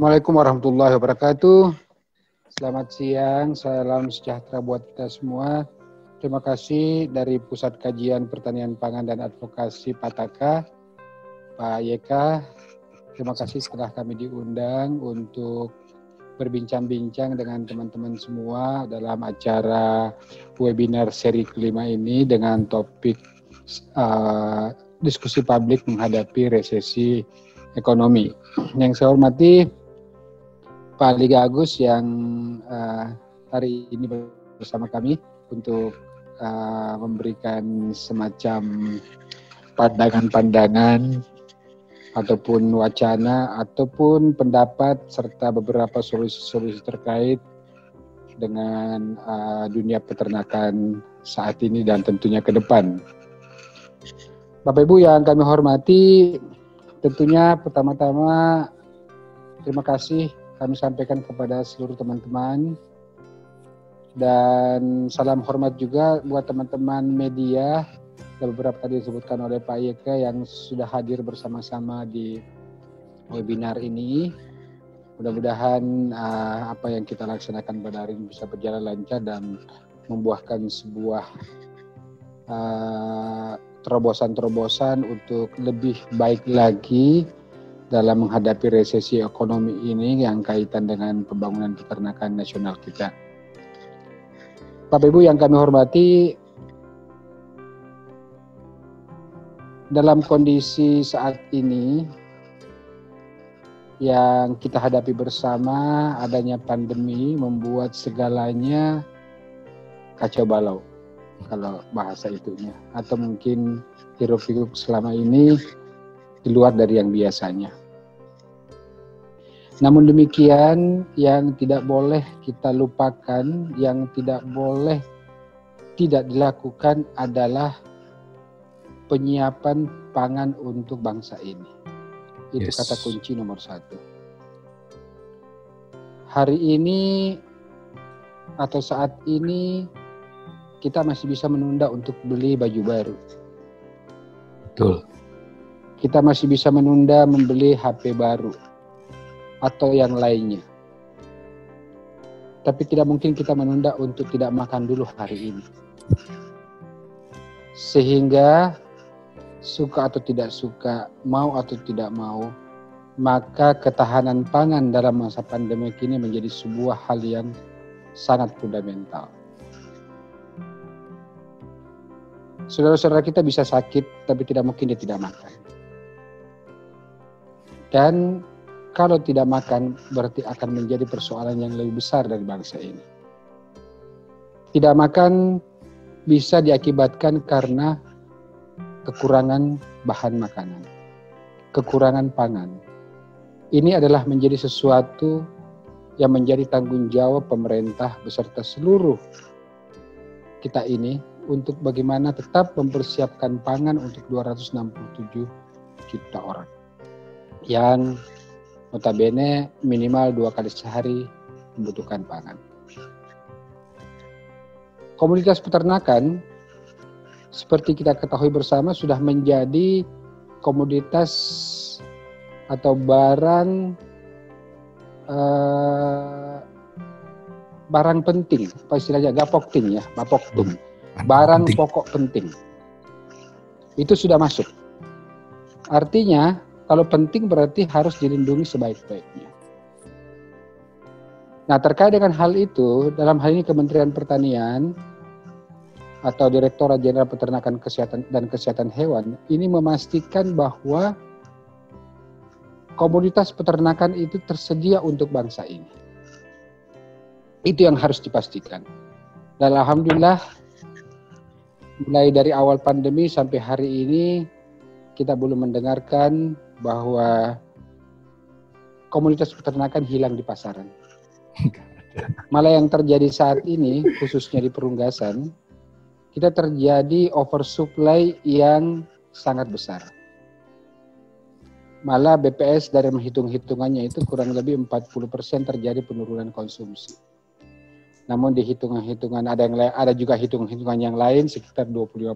Assalamualaikum warahmatullahi wabarakatuh. Selamat siang, salam sejahtera buat kita semua. Terima kasih dari Pusat Kajian Pertanian Pangan dan Advokasi Pataka, Pak YK. Terima kasih setelah kami diundang untuk berbincang-bincang dengan teman-teman semua dalam acara webinar seri kelima ini dengan topik diskusi publik menghadapi resesi ekonomi. Yang saya hormati Pak Liga Agus yang hari ini bersama kami untuk memberikan semacam pandangan-pandangan ataupun wacana ataupun pendapat serta beberapa solusi-solusi terkait dengan dunia peternakan saat ini dan tentunya ke depan. Bapak Ibu yang kami hormati, tentunya pertama-tama terima kasih kami sampaikan kepada seluruh teman-teman dan salam hormat juga buat teman-teman media. Beberapa tadi disebutkan oleh Pak YK yang sudah hadir bersama-sama di webinar ini. Mudah-mudahan apa yang kita laksanakan pada hari ini bisa berjalan lancar dan membuahkan sebuah terobosan-terobosan untuk lebih baik lagi dalam menghadapi resesi ekonomi ini yang kaitan dengan pembangunan peternakan nasional kita. Bapak Ibu yang kami hormati, dalam kondisi saat ini yang kita hadapi bersama, adanya pandemi membuat segalanya kacau balau, kalau bahasa itunya. Atau mungkin hiruk-pikuk selama ini di luar dari yang biasanya. Namun demikian, yang tidak boleh kita lupakan, yang tidak boleh tidak dilakukan adalah penyiapan pangan untuk bangsa ini. Itu kata kunci nomor 1. Hari ini atau saat ini kita masih bisa menunda untuk beli baju baru. Betul. Kita masih bisa menunda membeli HP baru atau yang lainnya. Tapi tidak mungkin kita menunda untuk tidak makan dulu hari ini. Sehingga suka atau tidak suka, mau atau tidak mau, maka ketahanan pangan dalam masa pandemi ini menjadi sebuah hal yang sangat fundamental. Saudara-saudara kita bisa sakit, tapi tidak mungkin dia tidak makan. Dan kalau tidak makan, berarti akan menjadi persoalan yang lebih besar dari bangsa ini. Tidak makan bisa diakibatkan karena kekurangan bahan makanan, kekurangan pangan. Ini adalah menjadi sesuatu yang menjadi tanggung jawab pemerintah beserta seluruh kita ini untuk bagaimana tetap mempersiapkan pangan untuk 267 juta orang yang notabene minimal 2 kali sehari membutuhkan pangan. Komoditas peternakan seperti kita ketahui bersama sudah menjadi komoditas atau barang penting, apa istilahnya, gapokting ya, bapokting, barang pokok penting. Itu sudah masuk. Artinya kalau penting berarti harus dilindungi sebaik-baiknya. Nah, terkait dengan hal itu, dalam hal ini Kementerian Pertanian atau Direktorat Jenderal Peternakan dan Kesehatan Hewan ini memastikan bahwa komoditas peternakan itu tersedia untuk bangsa ini. Itu yang harus dipastikan. Dan alhamdulillah mulai dari awal pandemi sampai hari ini kita belum mendengarkan bahwa komoditas peternakan hilang di pasaran. Malah yang terjadi saat ini khususnya di perunggasan, kita terjadi oversupply yang sangat besar. Malah BPS dari menghitung-hitungannya itu kurang lebih 40% terjadi penurunan konsumsi. Namun di hitungan-hitungan ada juga hitungan-hitungan yang lain sekitar 25%.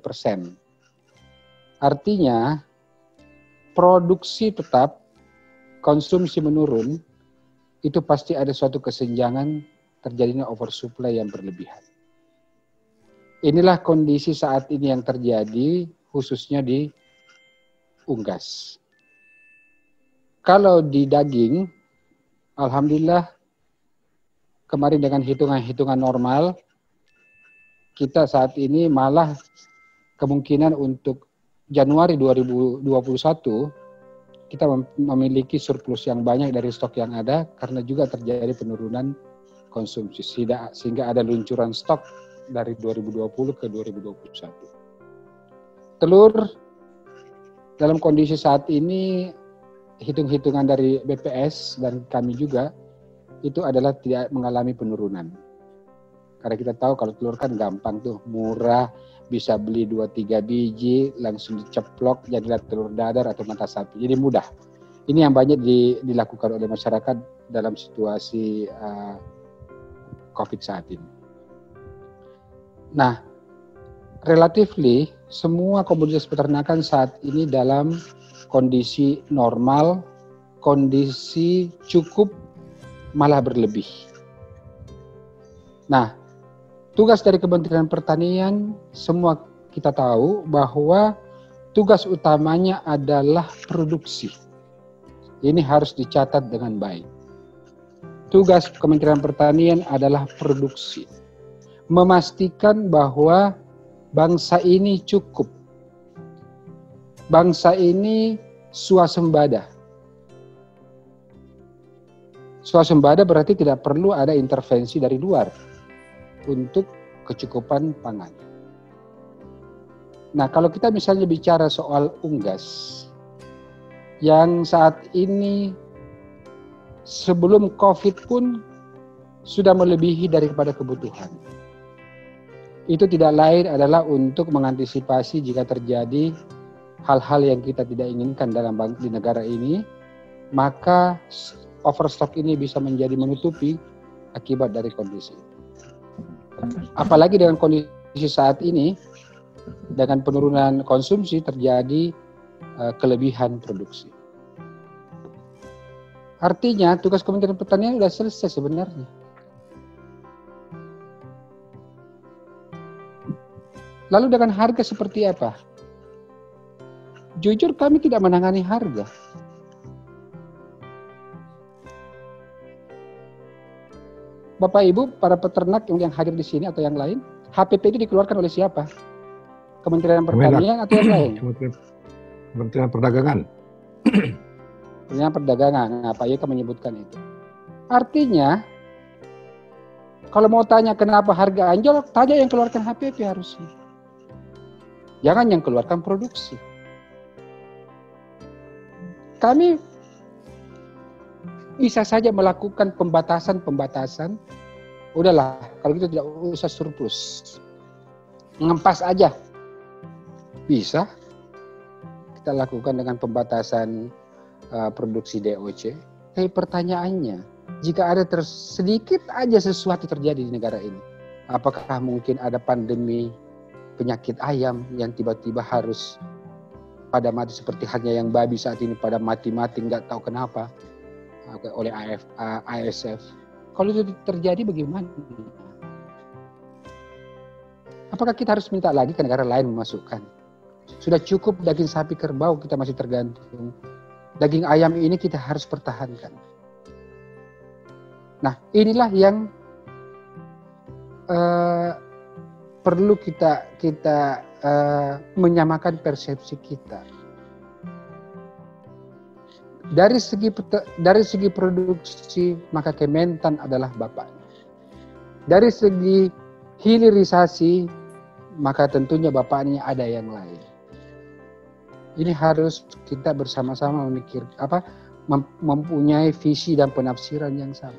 Artinya produksi tetap, konsumsi menurun, itu pasti ada suatu kesenjangan terjadinya oversupply yang berlebihan. Inilah kondisi saat ini yang terjadi khususnya di unggas. Kalau di daging, alhamdulillah kemarin dengan hitungan-hitungan normal, kita saat ini malah kemungkinan untuk Januari 2021 kita memiliki surplus yang banyak dari stok yang ada karena juga terjadi penurunan konsumsi sehingga ada luncuran stok dari 2020 ke 2021. Telur dalam kondisi saat ini hitung-hitungan dari BPS dan kami juga itu adalah tidak mengalami penurunan. Karena kita tahu kalau telur kan gampang tuh, murah, bisa beli 2-3 biji, langsung diceplok, jadilah telur dadar atau mata sapi. Jadi mudah. Ini yang banyak dilakukan oleh masyarakat dalam situasi COVID saat ini. Nah, relatively semua komoditas peternakan saat ini dalam kondisi normal, kondisi cukup, malah berlebih. Nah, tugas dari Kementerian Pertanian, semua kita tahu bahwa tugas utamanya adalah produksi. Ini harus dicatat dengan baik. Tugas Kementerian Pertanian adalah produksi. Memastikan bahwa bangsa ini cukup. Bangsa ini swasembada. Swasembada berarti tidak perlu ada intervensi dari luar untuk kecukupan pangan. Nah, kalau kita misalnya bicara soal unggas, yang saat ini sebelum COVID pun sudah melebihi daripada kebutuhan. Itu tidak lain adalah untuk mengantisipasi jika terjadi hal-hal yang kita tidak inginkan di negara ini, maka overstock ini bisa menjadi menutupi akibat dari kondisi. Apalagi dengan kondisi saat ini, dengan penurunan konsumsi terjadi kelebihan produksi. Artinya tugas Kementerian Pertanian sudah selesai sebenarnya. Lalu dengan harga seperti apa? Jujur kami tidak menangani harga. Bapak Ibu, para peternak yang hadir di sini atau yang lain, HPP itu dikeluarkan oleh siapa? Kementerian Pertanian atau yang lain? Kementerian Perdagangan. Kementerian Perdagangan. Nah, Pak Yeka menyebutkan itu. Artinya, kalau mau tanya kenapa harga anjlok, tanya yang keluarkan HPP harusnya. Jangan yang keluarkan produksi. Kami bisa saja melakukan pembatasan. Udahlah, kalau gitu tidak usah surplus. Ngempas aja. Bisa. Kita lakukan dengan pembatasan produksi DOC. Tapi pertanyaannya, jika ada sedikit aja sesuatu terjadi di negara ini, apakah mungkin ada pandemi penyakit ayam yang tiba-tiba harus pada mati seperti halnya yang babi saat ini pada mati-mati nggak tahu kenapa oleh ASF. Kalau itu terjadi bagaimana? Apakah kita harus minta lagi ke negara lain memasukkan? Sudah cukup daging sapi kerbau kita masih tergantung. Daging ayam ini kita harus pertahankan. Nah, inilah yang perlu kita menyamakan persepsi kita. Dari segi produksi, maka Kementan adalah bapaknya. Dari segi hilirisasi, maka tentunya bapaknya ada yang lain. Ini harus kita bersama-sama mempunyai visi dan penafsiran yang sama.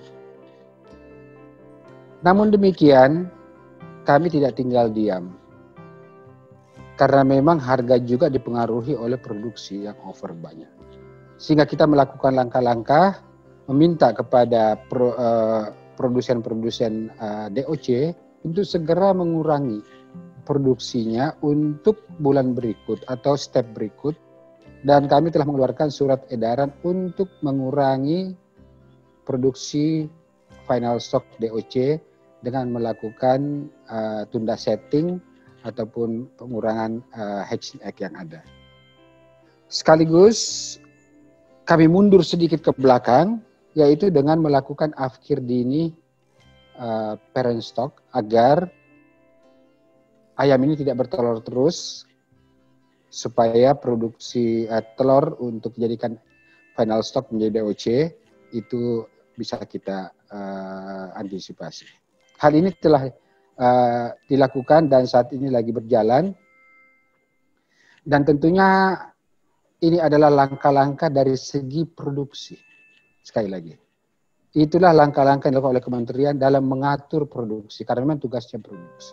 Namun demikian, kami tidak tinggal diam. Karena memang harga juga dipengaruhi oleh produksi yang over banyak. Sehingga kita melakukan langkah-langkah meminta kepada produsen-produsen DOC untuk segera mengurangi produksinya untuk bulan berikut atau step berikut. Dan kami telah mengeluarkan surat edaran untuk mengurangi produksi final stock DOC dengan melakukan tunda setting ataupun pengurangan hedging egg yang ada. Sekaligus kami mundur sedikit ke belakang, yaitu dengan melakukan afkir dini parent stock agar ayam ini tidak bertelur terus, supaya produksi telur untuk dijadikan final stock menjadi DOC itu bisa kita antisipasi. Hal ini telah dilakukan dan saat ini lagi berjalan, dan tentunya ini adalah langkah-langkah dari segi produksi. Sekali lagi, itulah langkah-langkah yang dilakukan oleh kementerian dalam mengatur produksi, karena memang tugasnya produksi.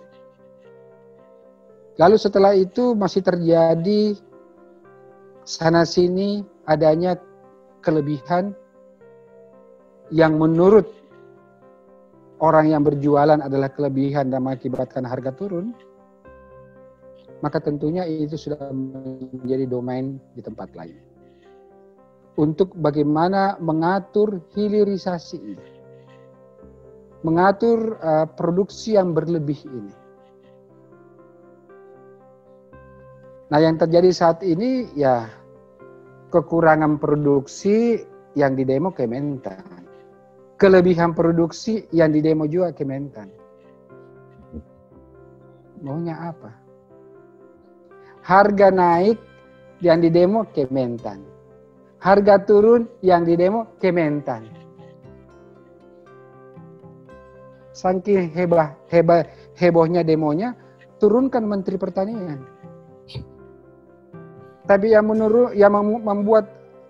Lalu setelah itu masih terjadi sana-sini adanya kelebihan yang menurut orang yang berjualan adalah kelebihan dan mengakibatkan harga turun, maka tentunya itu sudah menjadi domain di tempat lain. Untuk bagaimana mengatur hilirisasi ini, mengatur produksi yang berlebih ini. Nah, yang terjadi saat ini ya kekurangan produksi yang didemo Kementan, kelebihan produksi yang didemo juga Kementan. Maunya apa? Harga naik yang didemo Kementan, harga turun yang didemo Kementan. Saking hebohnya demonya, turunkan Menteri Pertanian. Tapi yang membuat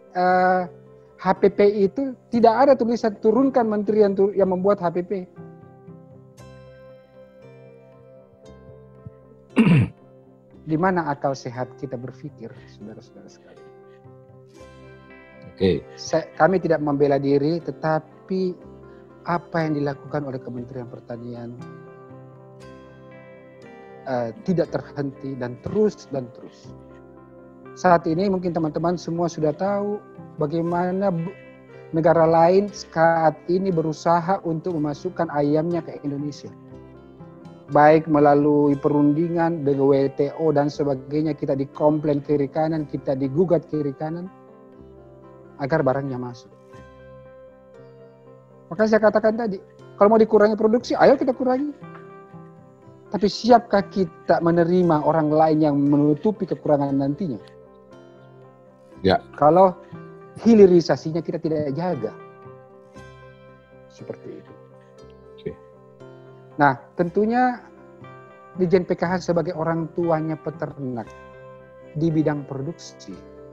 HPP itu tidak ada tulisan turunkan menteri yang membuat HPP. Di mana akal sehat kita berpikir, saudara-saudara sekalian? Oke. Kami tidak membela diri, tetapi apa yang dilakukan oleh Kementerian Pertanian tidak terhenti dan terus. Saat ini mungkin teman-teman semua sudah tahu bagaimana negara lain saat ini berusaha untuk memasukkan ayamnya ke Indonesia. Baik melalui perundingan dengan WTO dan sebagainya, kita dikomplain kiri kanan, kita digugat kiri kanan agar barangnya masuk. Makanya saya katakan tadi, kalau mau dikurangi produksi, ayo kita kurangi. Tapi siapkah kita menerima orang lain yang menutupi kekurangan nantinya? Ya. Kalau hilirisasinya kita tidak jaga. Seperti itu. Oke. Nah, tentunya Dirjen PKH sebagai orang tuanya peternak di bidang produksi,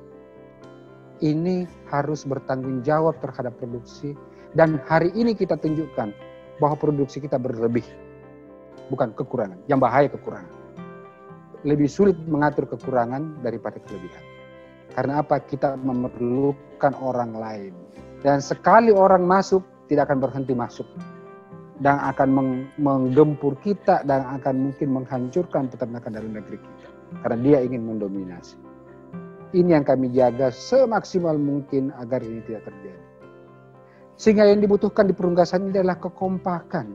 ini harus bertanggung jawab terhadap produksi, dan hari ini kita tunjukkan bahwa produksi kita berlebih, bukan kekurangan. Yang bahaya kekurangan. Lebih sulit mengatur kekurangan daripada kelebihan. Karena apa? Kita memerlukan orang lain. Dan sekali orang masuk, tidak akan berhenti masuk. Dan akan menggempur kita dan akan mungkin menghancurkan peternakan dalam negeri kita. Karena dia ingin mendominasi. Ini yang kami jaga semaksimal mungkin agar ini tidak terjadi. Sehingga yang dibutuhkan di perunggasan ini adalah kekompakan.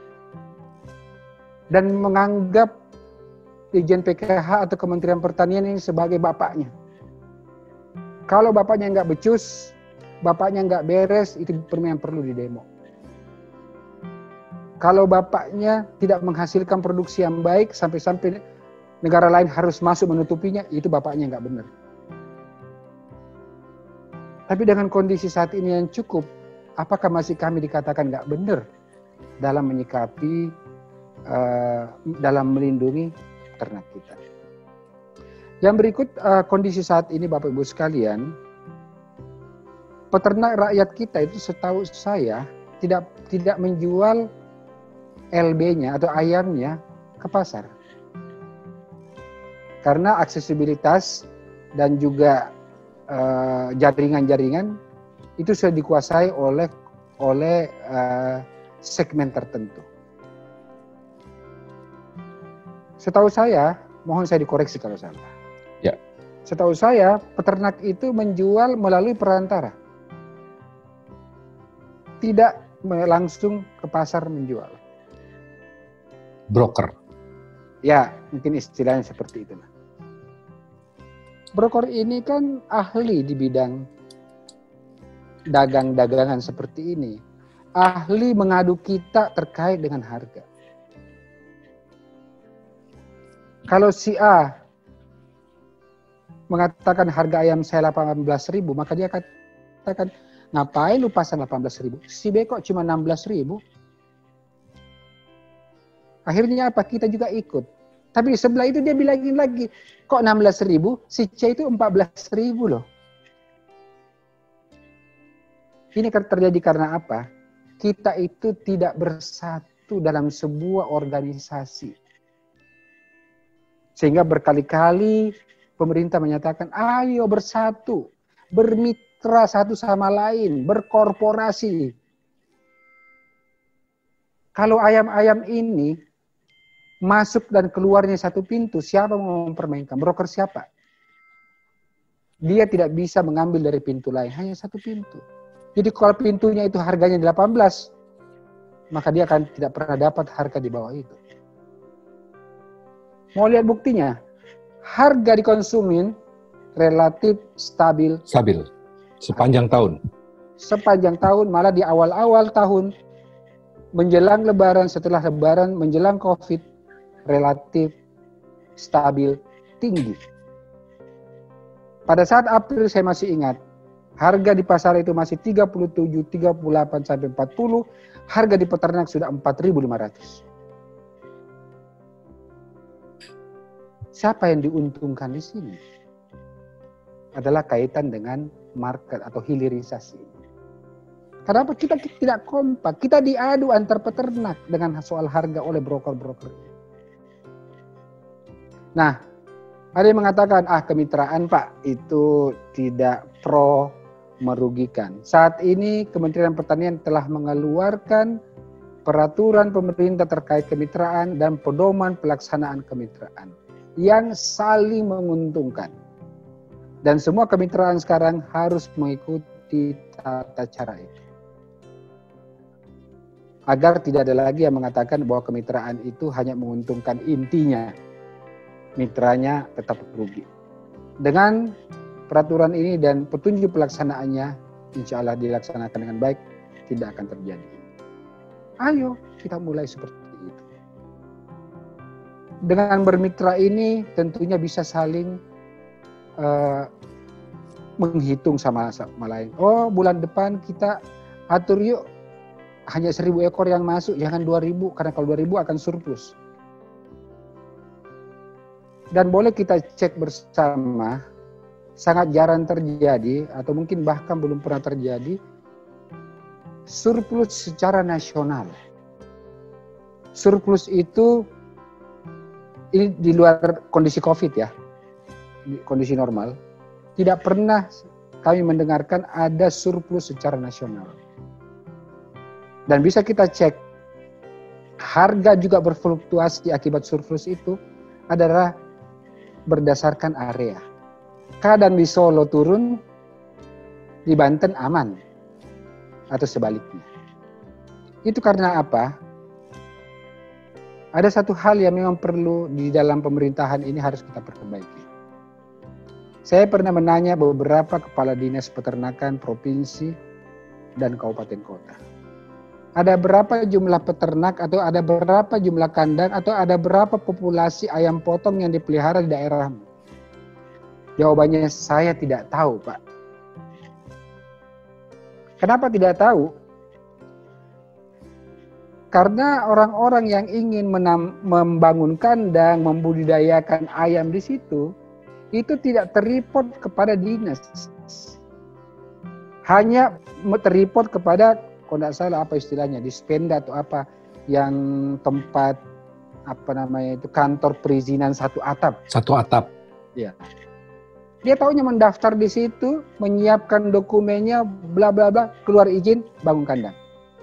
Dan menganggap Dirjen PKH atau Kementerian Pertanian ini sebagai bapaknya. Kalau bapaknya nggak becus, bapaknya nggak beres, itu yang perlu didemo. Kalau bapaknya tidak menghasilkan produksi yang baik, sampai-sampai negara lain harus masuk menutupinya, itu bapaknya nggak benar. Tapi dengan kondisi saat ini yang cukup, apakah masih kami dikatakan nggak benar dalam menyikapi, dalam melindungi ternak kita? Yang berikut kondisi saat ini Bapak Ibu sekalian, peternak rakyat kita itu setahu saya tidak menjual LB-nya atau ayamnya ke pasar. Karena aksesibilitas dan juga jaringan-jaringan itu sudah dikuasai oleh segmen tertentu. Setahu saya, mohon saya dikoreksi kalau salah. Ya. Setahu saya, peternak itu menjual melalui perantara. tidak langsung ke pasar menjual. Broker. Ya, mungkin istilahnya seperti itulah. Broker ini kan ahli di bidang dagang-dagangan seperti ini. Ahli mengadu kita terkait dengan harga. Kalau si A mengatakan harga ayam saya 18.000, maka dia katakan, ngapain lu pasang 18.000? Si B kok cuma 16.000? Akhirnya apa? Kita juga ikut. Tapi sebelah itu dia bilangin lagi, kok 16.000? Si C itu 14.000 loh. Ini terjadi karena apa? Kita itu tidak bersatu dalam sebuah organisasi. Sehingga berkali-kali pemerintah menyatakan, ayo bersatu, bermitra satu sama lain, berkorporasi. Kalau ayam-ayam ini masuk dan keluarnya satu pintu, siapa mau mempermainkan? Broker siapa? Dia tidak bisa mengambil dari pintu lain, hanya satu pintu. Jadi kalau pintunya itu harganya 18, maka dia akan tidak pernah dapat harga di bawah itu. Mau lihat buktinya? Harga dikonsumin relatif stabil. Stabil. Sepanjang tahun. Sepanjang tahun, malah di awal-awal tahun. Menjelang lebaran, setelah lebaran, menjelang COVID, relatif stabil, tinggi. Pada saat April saya masih ingat, harga di pasar itu masih 37, 38, sampai 40. Harga di peternak sudah 4.500. Siapa yang diuntungkan di sini? Adalah kaitan dengan market atau hilirisasi. Kenapa kita tidak kompak? Kita diadu antar peternak dengan soal harga oleh broker-broker. Nah, ada yang mengatakan, kemitraan Pak, itu tidak pro merugikan. Saat ini Kementerian Pertanian telah mengeluarkan peraturan pemerintah terkait kemitraan dan pedoman pelaksanaan kemitraan yang saling menguntungkan. Dan semua kemitraan sekarang harus mengikuti tata cara itu. Agar tidak ada lagi yang mengatakan bahwa kemitraan itu hanya menguntungkan intinya, mitranya tetap rugi. Dengan peraturan ini dan petunjuk pelaksanaannya, insya Allah dilaksanakan dengan baik, tidak akan terjadi. Ayo kita mulai seperti itu. Dengan bermitra ini tentunya bisa saling menghitung sama lain. Oh, bulan depan kita atur yuk, hanya 1.000 ekor yang masuk, jangan 2.000, karena kalau 2.000 akan surplus. Dan boleh kita cek bersama, sangat jarang terjadi, atau mungkin bahkan belum pernah terjadi, surplus secara nasional. Surplus itu, ini di luar kondisi COVID ya, di kondisi normal, tidak pernah kami mendengarkan ada surplus secara nasional. Dan bisa kita cek, harga juga berfluktuasi akibat surplus itu adalah berdasarkan area. Kadang di Solo turun, di Banten aman, atau sebaliknya. Itu karena apa? Ada satu hal yang memang perlu di dalam pemerintahan ini harus kita perbaiki. Saya pernah menanya beberapa kepala dinas peternakan provinsi dan kabupaten kota. Ada berapa jumlah peternak, atau ada berapa jumlah kandang, atau ada berapa populasi ayam potong yang dipelihara di daerahmu? Jawabannya, saya tidak tahu, Pak. Kenapa tidak tahu? Karena orang-orang yang ingin membangun kandang, membudidayakan ayam di situ, itu tidak terreport kepada dinas. Hanya terreport kepada, kalau tidak salah apa istilahnya, dispenda atau apa, yang tempat, kantor perizinan satu atap. Satu atap. Ya. Dia taunya mendaftar di situ, menyiapkan dokumennya, bla bla bla, keluar izin, bangun kandang.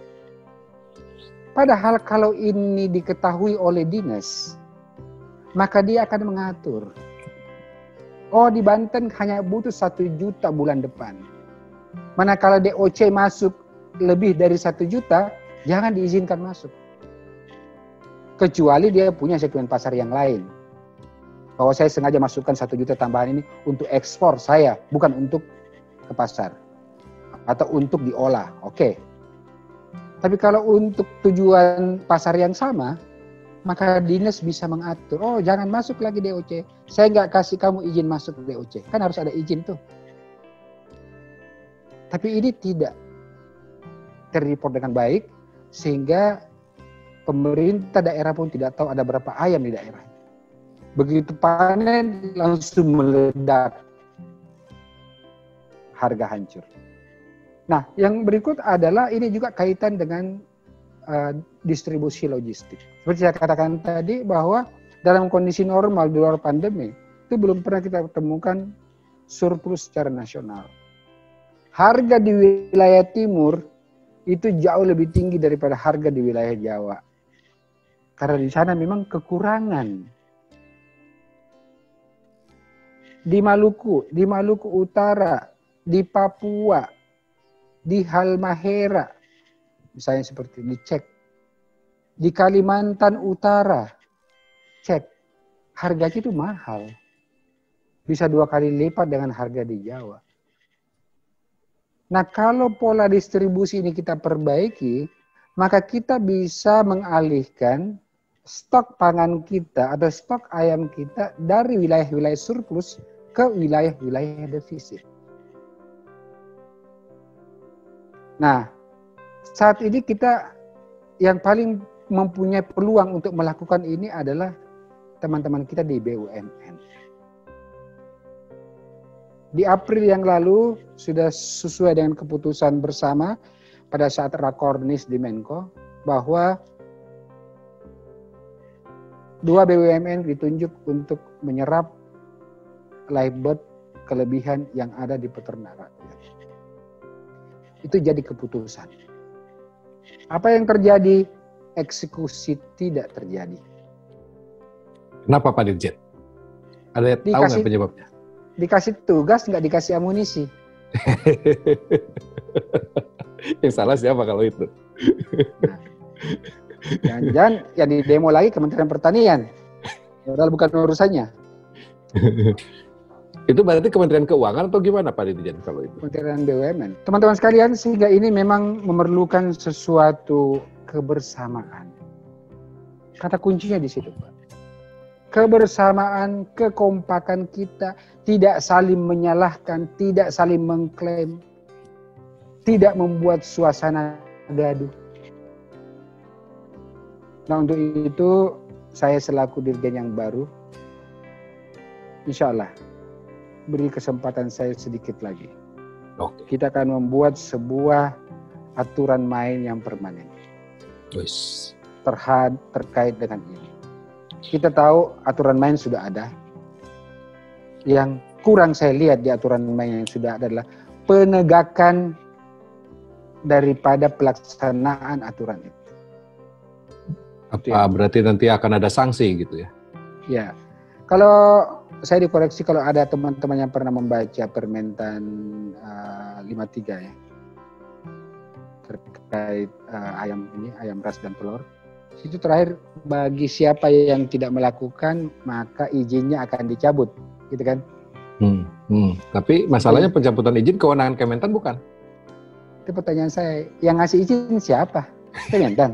Padahal kalau ini diketahui oleh dinas, maka dia akan mengatur. Oh, di Banten hanya butuh 1 juta bulan depan. Manakala DOC masuk lebih dari 1 juta, jangan diizinkan masuk. Kecuali dia punya segmen pasar yang lain. Bahwa saya sengaja masukkan 1 juta tambahan ini untuk ekspor saya, bukan untuk ke pasar. Atau untuk diolah, oke. Tapi kalau untuk tujuan pasar yang sama, maka dinas bisa mengatur, oh jangan masuk lagi DOC, saya nggak kasih kamu izin masuk DOC. Kan harus ada izin tuh. Tapi ini tidak terreport dengan baik, sehingga pemerintah daerah pun tidak tahu ada berapa ayam di daerah. Begitu panen langsung meledak, harga hancur. Nah, yang berikut adalah ini juga kaitan dengan distribusi logistik. Seperti saya katakan tadi bahwa dalam kondisi normal di luar pandemi itu belum pernah kita temukan surplus secara nasional. Harga di wilayah timur itu jauh lebih tinggi daripada harga di wilayah Jawa. Karena di sana memang kekurangan. Di Maluku Utara, di Papua, di Halmahera, misalnya seperti dicek. Di Kalimantan Utara, cek. Harganya itu mahal. Bisa 2 kali lipat dengan harga di Jawa. Nah, kalau pola distribusi ini kita perbaiki, maka kita bisa mengalihkan stok pangan kita atau stok ayam kita dari wilayah-wilayah surplus ke wilayah-wilayah defisit. Nah, saat ini kita yang paling mempunyai peluang untuk melakukan ini adalah teman-teman kita di BUMN. Di April yang lalu sudah sesuai dengan keputusan bersama pada saat Rakornis di Menko bahwa 2 BUMN ditunjuk untuk menyerap live kelebihan yang ada di peternak rakyat. Itu jadi keputusan. Apa yang terjadi? Eksekusi tidak terjadi. Kenapa Pak Dirjen? Ada tahu nggak penyebabnya? Dikasih tugas, nggak dikasih amunisi. Yang salah siapa kalau itu? Nah, jangan-jangan yang di demo lagi Kementerian Pertanian. Padahal bukan urusannya. Itu berarti Kementerian Keuangan atau gimana Pak Dirjen kalau itu? Kementerian BUMN. Teman-teman sekalian, sehingga ini memang memerlukan sesuatu kebersamaan. Kata kuncinya di situ, Pak. Kebersamaan, kekompakan kita, tidak saling menyalahkan, tidak saling mengklaim, tidak membuat suasana gaduh. Nah, untuk itu saya selaku Dirjen yang baru, insya Allah beri kesempatan saya sedikit lagi. Oke. Kita akan membuat sebuah aturan main yang permanen. Terkait dengan ini. Kita tahu aturan main sudah ada. Yang kurang saya lihat di aturan main yang sudah ada adalah penegakan daripada pelaksanaan aturan itu. Apa berarti nanti akan ada sanksi gitu ya? Ya. Kalau saya dikoreksi kalau ada teman-teman yang pernah membaca Permentan 53 ya. Terkait ayam ras dan telur. Itu terakhir, bagi siapa yang tidak melakukan maka izinnya akan dicabut, gitu kan? Tapi masalahnya pencabutan izin kewenangan Kementan bukan? Itu pertanyaan saya. Yang ngasih izin siapa? Kementan.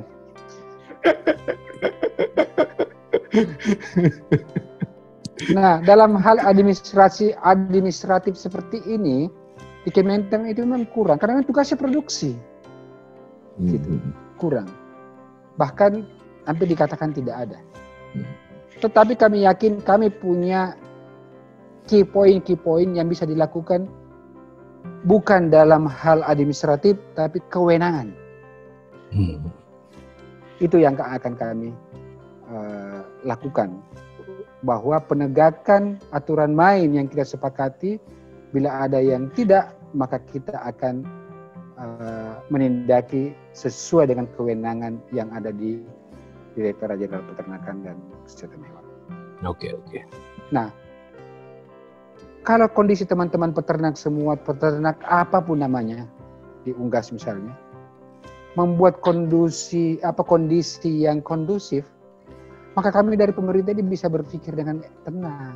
Nah, dalam hal administratif seperti ini di Kementan itu memang kurang karena tugasnya produksi, gitu, kurang. Bahkan hampir dikatakan tidak ada. Tetapi kami yakin kami punya key point yang bisa dilakukan bukan dalam hal administratif tapi kewenangan. Itu yang akan kami lakukan. Bahwa penegakan aturan main yang kita sepakati, bila ada yang tidak maka kita akan menindaki sesuai dengan kewenangan yang ada di Direktorat Jenderal Peternakan dan Kesehatan Hewan. Oke. Nah, kalau kondisi teman-teman peternak semua, peternak apapun namanya, di Unggas misalnya, membuat kondisi yang kondusif, maka kami dari pemerintah ini bisa berpikir dengan tenang.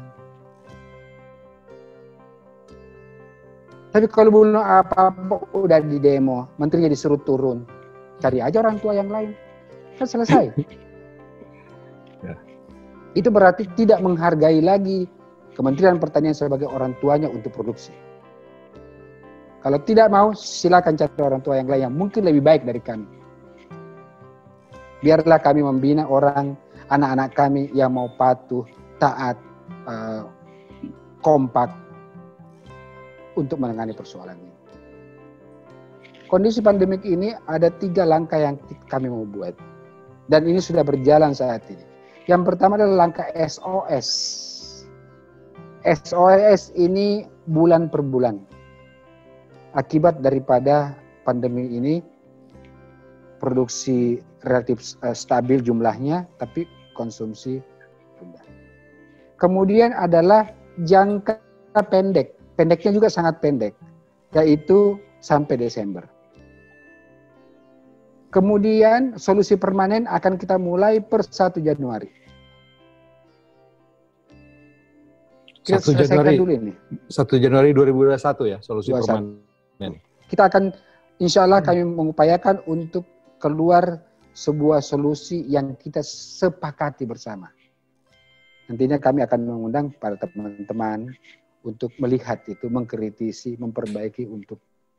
Tapi kalau belum apa-apa udah di demo, menterinya disuruh turun, cari aja orang tua yang lain, kan selesai. Ya. Itu berarti tidak menghargai lagi Kementerian Pertanian sebagai orang tuanya untuk produksi. Kalau tidak mau, silakan cari orang tua yang lain yang mungkin lebih baik dari kami. Biarlah kami membina anak-anak kami yang mau patuh, taat, kompak untuk menangani persoalan ini. Kondisi pandemik ini ada 3 langkah yang kami mau buat. Dan ini sudah berjalan saat ini. Yang pertama adalah langkah SOS. SOS ini bulan per bulan. Akibat daripada pandemi ini, produksi relatif stabil jumlahnya, tapi konsumsi rendah. Kemudian adalah jangka pendek. Pendeknya juga sangat pendek, yaitu sampai Desember. Kemudian solusi permanen akan kita mulai per 1 Januari. 1 Januari dulu ini. 1 Januari 2021 ya, solusi 21. permanen. Kita akan, insya Allah kami mengupayakan untuk keluar sebuah solusi yang kita sepakati bersama. Nantinya kami akan mengundang para teman-teman untuk melihat itu, mengkritisi, memperbaiki untuk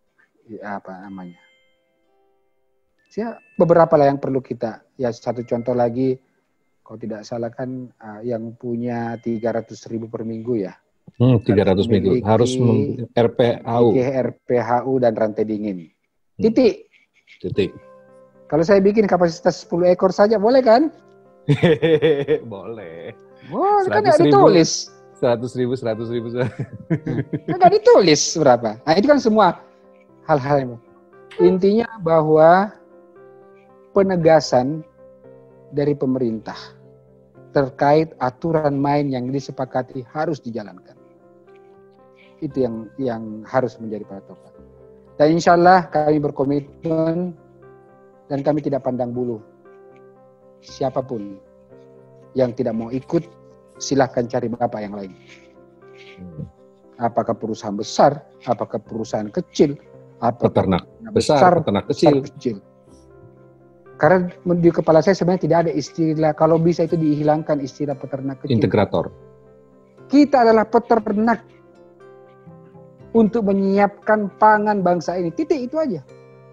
beberapa lah yang perlu kita. Ya, satu contoh lagi, kalau tidak salah kan yang punya 300.000 per minggu ya. 300 minggu harus RPHU. RPHU dan rantai dingin. Titik. Kalau saya bikin kapasitas 10 ekor saja boleh kan? Boleh. Boleh kan nggak ditulis. 100.000. Nggak ditulis berapa. Nah itu kan semua hal-hal yang intinya bahwa penegasan dari pemerintah terkait aturan main yang disepakati harus dijalankan. Itu yang harus menjadi patokan. Dan insya Allah kami berkomitmen dan kami tidak pandang bulu. Siapapun yang tidak mau ikut, silahkan cari bapak yang lain. Apakah perusahaan besar, apakah perusahaan kecil, peternak besar, peternak kecil. Karena di kepala saya sebenarnya tidak ada istilah, kalau bisa itu dihilangkan istilah peternak kecil. Integrator. Kita adalah peternak untuk menyiapkan pangan bangsa ini. Titik itu aja.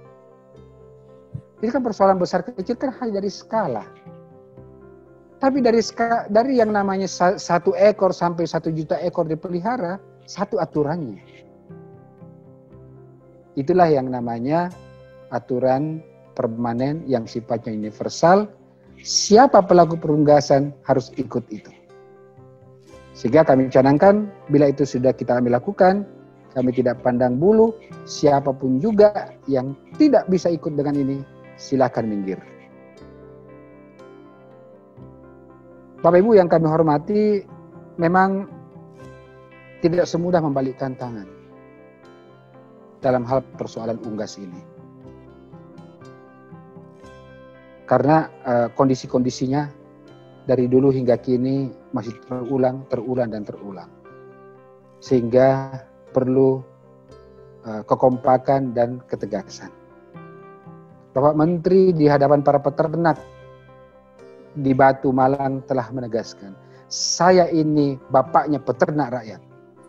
Ini kan persoalan besar kecil kan hanya dari skala. Tapi dari yang namanya 1 ekor sampai 1 juta ekor dipelihara, satu aturannya. Itulah yang namanya aturan permanen yang sifatnya universal. Siapa pelaku perunggasan harus ikut itu. Sehingga kami canangkan, bila itu sudah kita lakukan, kami tidak pandang bulu, siapapun juga yang tidak bisa ikut dengan ini, silakan minggir. Bapak Ibu yang kami hormati, memang tidak semudah membalikkan tangan dalam hal persoalan unggas ini. Karena kondisi-kondisinya dari dulu hingga kini masih terulang. Sehingga perlu kekompakan dan ketegasan. Bapak Menteri di hadapan para peternak di Batu Malang telah menegaskan, saya ini bapaknya peternak rakyat.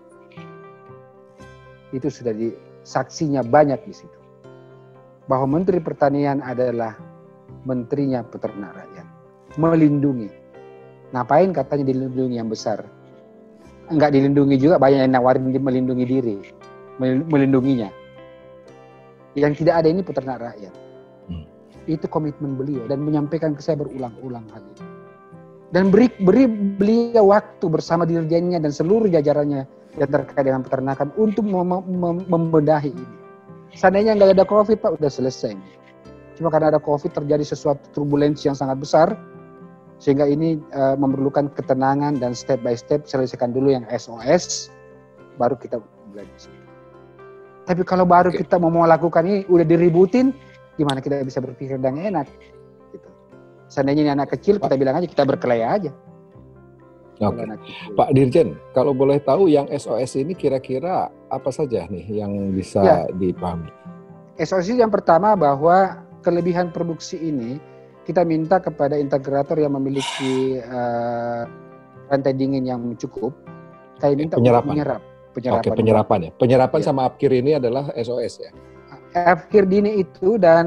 Itu sudah saksinya banyak di situ. Bahwa Menteri Pertanian adalah menterinya peternak rakyat. Melindungi. Ngapain katanya dilindungi yang besar? Enggak dilindungi juga, banyak yang nawarin melindungi diri. Melindunginya. Yang tidak ada ini peternak rakyat. Itu komitmen beliau dan menyampaikan ke saya berulang-ulang hal ini. Dan beri beliau waktu bersama dirjennya dan seluruh jajarannya yang terkait dengan peternakan untuk membenahi ini. Seandainya nggak ada COVID, Pak, udah selesai. Cuma karena ada COVID terjadi sesuatu turbulensi yang sangat besar, sehingga ini memerlukan ketenangan dan step by step selesaikan dulu yang SOS, baru kita mulai. Tapi kalau baru kita mau lakukan ini, udah diributin, gimana kita bisa berpikir dan enak gitu. Seandainya ini anak kecil, kita bilang aja kita berkelahi aja. Oke. Pak Dirjen, kalau boleh tahu yang SOS ini kira-kira apa saja nih yang bisa dipahami? SOS yang pertama bahwa kelebihan produksi ini kita minta kepada integrator yang memiliki rantai dingin yang cukup, saya minta untuk menyerap. Penyerapan ya. Penyerapan sama upkir ini adalah SOS ya. Upkir dini itu dan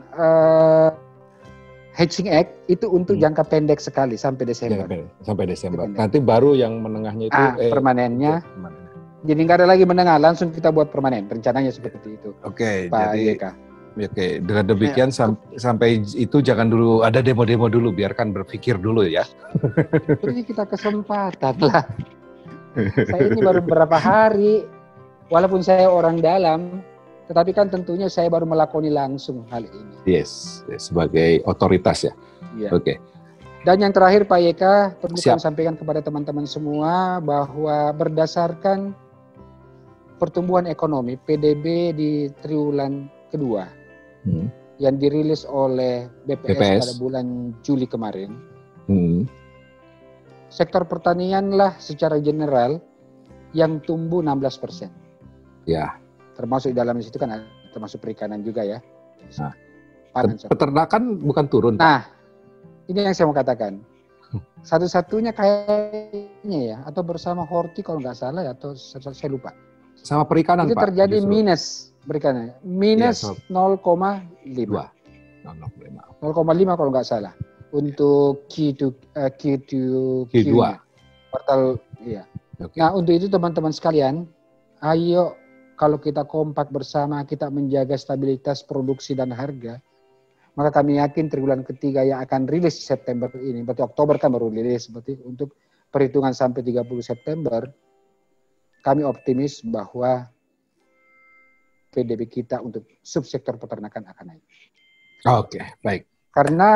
Hatching Egg itu untuk jangka pendek sekali sampai Desember. Sampai Desember. Nanti baru yang menengahnya itu permanennya. Jadi nggak ada lagi menengah, langsung kita buat permanen. Rencananya seperti itu. Oke, Pak jadi YK. Oke, dengan demikian sampai itu jangan dulu ada demo-demo dulu, biarkan berpikir dulu ya. Jadi kita kesempatan lah. Saya ini baru beberapa hari, walaupun saya orang dalam, tetapi kan tentunya saya baru melakoni langsung hal ini. Yes, sebagai otoritas ya. Iya. Oke. Dan yang terakhir Pak YK, perlu kami sampaikan kepada teman-teman semua bahwa berdasarkan pertumbuhan ekonomi PDB di triwulan kedua yang dirilis oleh BPS pada bulan Juli kemarin, sektor pertanian lah secara general yang tumbuh 16%. Ya. Termasuk di dalam situ kan termasuk perikanan juga ya. Nah, peternakan bukan turun. Nah, ini yang saya mau katakan. Satu-satunya kayaknya ya, atau bersama Horti kalau nggak salah ya, atau saya lupa. Sama perikanan itu Pak. Terjadi justru. Minus perikanan. Minus 0,5. 0,5 kalau nggak salah. Untuk Q2 kuartal iya. Okay. Nah, untuk itu teman-teman sekalian, ayo kalau kita kompak bersama, kita menjaga stabilitas produksi dan harga, maka kami yakin triwulan ketiga yang akan rilis September ini, berarti Oktober kan baru rilis, seperti untuk perhitungan sampai 30 September, kami optimis bahwa PDB kita untuk subsektor peternakan akan naik. Oke, baik. Karena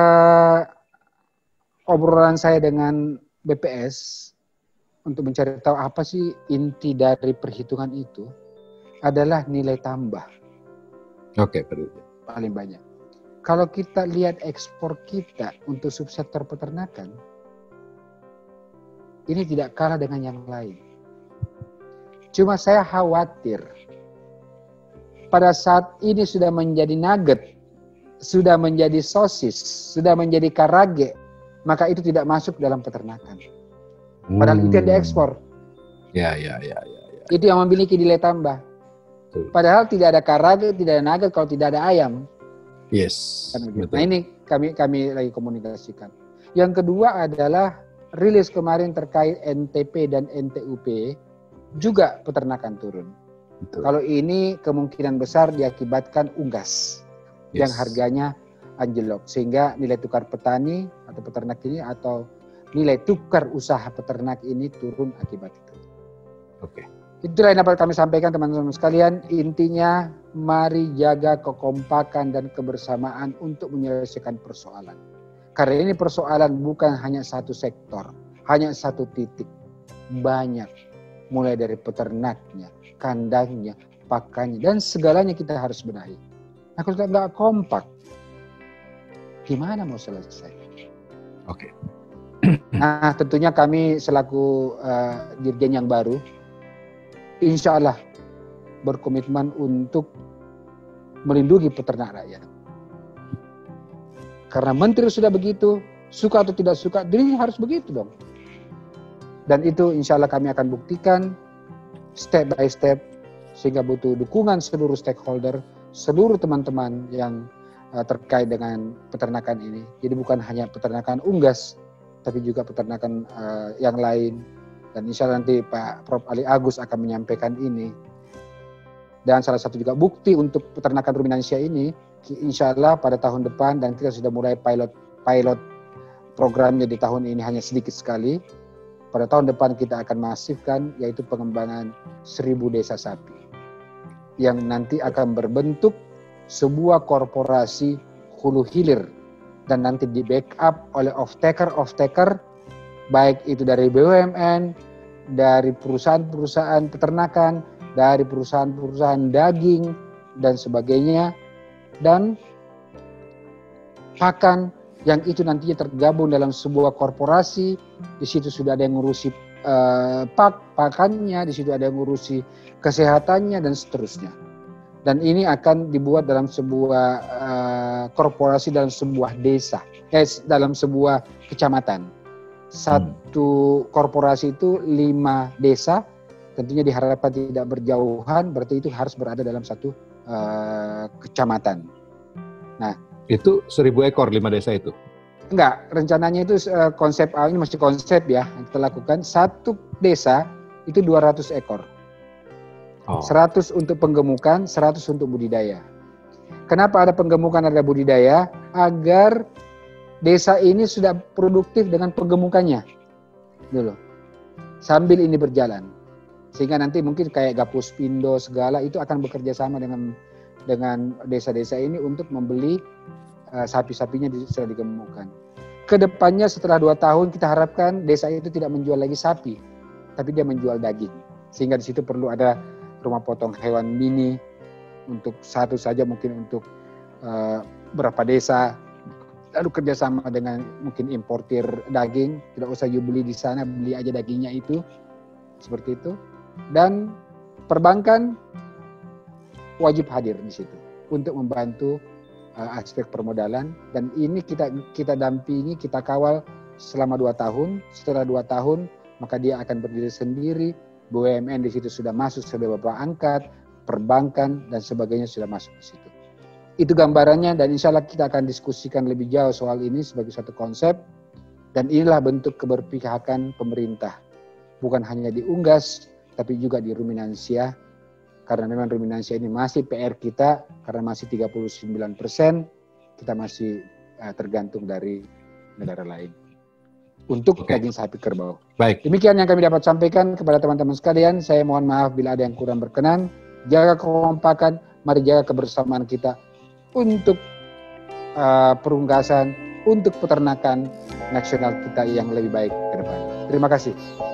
obrolan saya dengan BPS untuk mencari tahu apa sih inti dari perhitungan itu adalah nilai tambah. Oke, perlu. Paling banyak. Kalau kita lihat ekspor kita untuk subsektor peternakan, ini tidak kalah dengan yang lain. Cuma saya khawatir pada saat ini sudah menjadi nugget, sudah menjadi sosis, sudah menjadi karage, maka itu tidak masuk dalam peternakan. Padahal itu yang diekspor. Ya. Itu yang memiliki nilai tambah. Padahal tidak ada karage, tidak ada nugget kalau tidak ada ayam. Yes. Betul. Nah ini kami lagi komunikasikan. Yang kedua adalah rilis kemarin terkait NTP dan NTUP juga peternakan turun. Betul. Kalau ini kemungkinan besar diakibatkan unggas yang harganya anjlok sehingga nilai tukar petani atau peternak ini atau nilai tukar usaha peternak ini turun akibat itu. Oke. Itulah yang dapat kami sampaikan teman-teman sekalian. Intinya mari jaga kekompakan dan kebersamaan untuk menyelesaikan persoalan. Karena ini persoalan bukan hanya satu sektor, hanya satu titik. Banyak. Mulai dari peternaknya, kandangnya, pakannya, dan segalanya kita harus benahi. Nah kalau kita nggak kompak, gimana mau selesai? Oke. Nah tentunya kami selaku dirjen yang baru, insya Allah berkomitmen untuk melindungi peternak rakyat. Karena menteri sudah begitu, suka atau tidak suka, dirinya harus begitu dong. Dan itu insya Allah kami akan buktikan step by step sehingga butuh dukungan seluruh stakeholder, seluruh teman-teman yang terkait dengan peternakan ini. Jadi bukan hanya peternakan unggas, tapi juga peternakan yang lain. Dan insya Allah nanti Pak Prof. Ali Agus akan menyampaikan ini. Dan salah satu juga bukti untuk peternakan ruminansia ini, insya Allah pada tahun depan, dan kita sudah mulai pilot programnya di tahun ini hanya sedikit sekali. Pada tahun depan kita akan masifkan, yaitu pengembangan 1000 desa sapi. Yang nanti akan berbentuk sebuah korporasi hulu hilir. Dan nanti di backup oleh off-taker, baik itu dari BUMN, dari perusahaan-perusahaan peternakan, dari perusahaan-perusahaan daging, dan sebagainya. Dan pakan, yang itu nantinya tergabung dalam sebuah korporasi. Di situ sudah ada yang ngurusi pakannya, di situ ada yang ngurusi kesehatannya dan seterusnya. Dan ini akan dibuat dalam sebuah korporasi, dalam sebuah desa, dalam sebuah kecamatan. Satu korporasi itu 5 desa, tentunya diharapkan tidak berjauhan, berarti itu harus berada dalam satu kecamatan. Nah, itu 1.000 ekor 5 desa itu? Enggak, rencananya itu konsep ini masih konsep ya yang kita lakukan. Satu desa itu 200 ekor. 100 untuk penggemukan, 100 untuk budidaya. Kenapa ada penggemukan, ada budidaya? Agar desa ini sudah produktif dengan penggemukannya dulu. Sambil ini berjalan. Sehingga nanti mungkin kayak Gapuspindo segala itu akan bekerja sama dengan desa-desa ini untuk membeli sapi-sapinya sudah digemukkan. Kedepannya setelah 2 tahun kita harapkan desa itu tidak menjual lagi sapi, tapi dia menjual daging. Sehingga di situ perlu ada rumah potong hewan mini untuk satu saja mungkin untuk berapa desa. Lalu kerjasama dengan mungkin importir daging, tidak usah you beli di sana, beli aja dagingnya itu, seperti itu. Dan perbankan wajib hadir di situ untuk membantu aspek permodalan, dan ini kita dampingi, kita kawal selama 2 tahun. Setelah 2 tahun maka dia akan berdiri sendiri. BUMN di situ sudah masuk sebagai bapak angkat, perbankan dan sebagainya sudah masuk di situ. Itu gambarannya, dan insya Allah kita akan diskusikan lebih jauh soal ini sebagai satu konsep. Dan inilah bentuk keberpihakan pemerintah, bukan hanya di Unggas tapi juga di Ruminansia. Karena memang ruminansia ini masih PR kita, karena masih 39%, kita masih tergantung dari negara lain untuk daging sapi kerbau. Baik. Demikian yang kami dapat sampaikan kepada teman-teman sekalian. Saya mohon maaf bila ada yang kurang berkenan. Jaga kekompakan, mari jaga kebersamaan kita untuk perunggasan, untuk peternakan nasional kita yang lebih baik ke depan. Terima kasih.